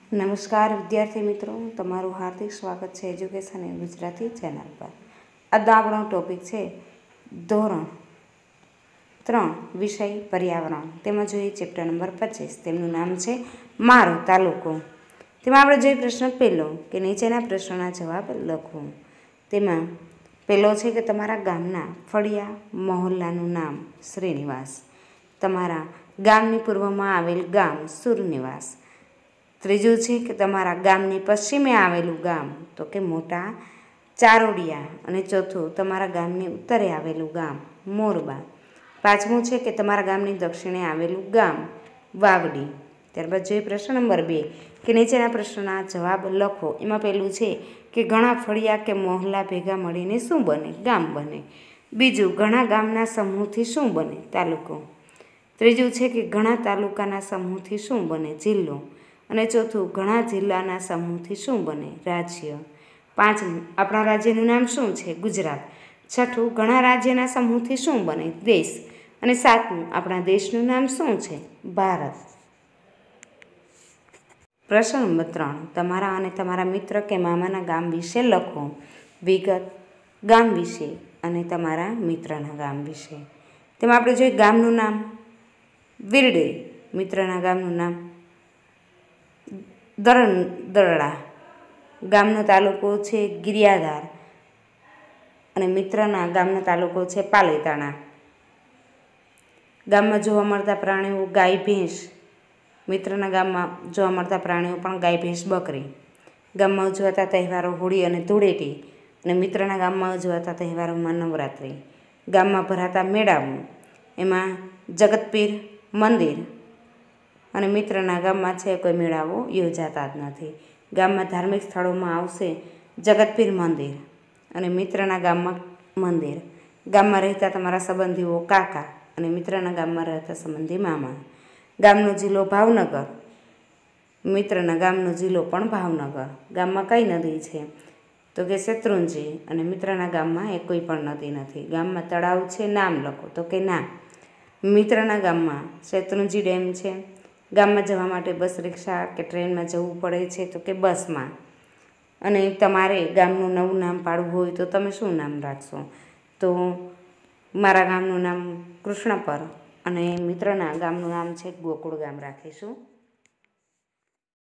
નમસ્કાર વિદ્યાર્થી મિત્રો, તમારું હાર્દિક સ્વાગત છે એજ્યુકેશન ઇન ગુજરાતી ચેનલ પર। આજનો આપણો ટોપિક છે ધોરણ 3 વિષય પર્યાવરણ। તેમાં જોઈએ ચેપ્ટર નંબર 25, તેમનું નામ છે મારો તાલુકો। તેમાં આપણે જોઈએ પ્રશ્ન પહેલો કે નીચેના પ્રશ્નોના જવાબ લખો। તેમાં પહેલો છે કે તમારા ગામના ફળિયા મહોલ્લાનું નામ શ્રીનિવાસ, તમારા ગામની પૂર્વમાં આવેલ ગામ સૂર્યનિવાસ। ત્રીજું છે કે તમારા ગામની પશ્ચિમે આવેલું ગામ તો કે મોટા ચારોડિયા, અને ચોથું તમારા ગામની ઉત્તરે આવેલું ગામ મોરબા। પાંચમું છે કે તમારા ગામની દક્ષિણે આવેલું ગામ વાવડી। ત્યારબાદ જોઈએ પ્રશ્ન નંબર 2 કે નીચેના પ્રશ્નોના જવાબ લખો। એમાં પહેલું છે કે ઘણા ફળિયા કે મહોલ્લા ભેગા મળીને શું બને? ગામ બને। બીજું, ઘણા ગામના સમૂહથી શું બને? તાલુકો। ત્રીજું છે કે ઘણા તાલુકાના સમૂહથી શું બને? જિલ્લો। અને ચોથું, ઘણા જિલ્લાના સમૂહથી શું બને? રાજ્ય। પાંચમું, આપણા રાજ્યનું નામ શું છે? ગુજરાત। છઠ્ઠું, ઘણા રાજ્યના સમૂહથી શું બને? દેશ। અને સાતમું, આપણા દેશનું નામ શું છે? ભારત। પ્રશ્ન નંબર 3, તમારા અને તમારા મિત્ર કે મામાના ગામ વિશે લખો। વિગત: ગામ વિશે અને તમારા મિત્રના ગામ વિશે। તેમાં આપણે જોઈએ ગામનું નામ વિરડી, મિત્રના ગામનું નામ દરડા, ગામનો તાલુકો છે ગિરિયાધાર અને મિત્રના ગામનો તાલુકો છે પાલીતાણા। ગામમાં જોવા મળતા પ્રાણીઓ ગાય ભેંસ, મિત્રના ગામમાં જોવા મળતા પ્રાણીઓ પણ ગાય ભેંસ બકરી। ગામમાં ઉજવાતા તહેવારો હોળી અને ધૂળેટી, અને મિત્રના ગામમાં ઉજવાતા તહેવારોમાં નવરાત્રિ। ગામમાં ભરાતા મેળાઓ, એમાં જગતપીર મંદિર, અને મિત્રના ગામમાં છે કોઈ મેળાઓ યોજાતા જ નથી। ગામમાં ધાર્મિક સ્થળોમાં આવશે જગતપીર મંદિર અને મિત્રના ગામમાં મંદિર। ગામમાં રહેતા તમારા સંબંધીઓ કાકા અને મિત્રના ગામમાં રહેતા સંબંધી મામા। ગામનો જિલ્લો ભાવનગર, મિત્રના ગામનો જિલ્લો પણ ભાવનગર। ગામમાં કઈ નદી છે? તો કે શેત્રુંજી, અને મિત્રના ગામમાં એ કોઈ પણ નદી નથી। ગામમાં તળાવ છે, નામ લખો તો કે ના, મિત્રના ગામમાં શેત્રુંજી ડેમ છે। ગામમાં જવા માટે બસ, રિક્ષા કે ટ્રેનમાં જવું પડે છે તો કે બસમાં। અને તમારે ગામનું નવું નામ પાડવું હોય તો તમે શું નામ રાખશો? તો મારા ગામનું નામ કૃષ્ણપર અને મિત્રના ગામનું નામ છે ગોકુળ ગામ રાખીશું।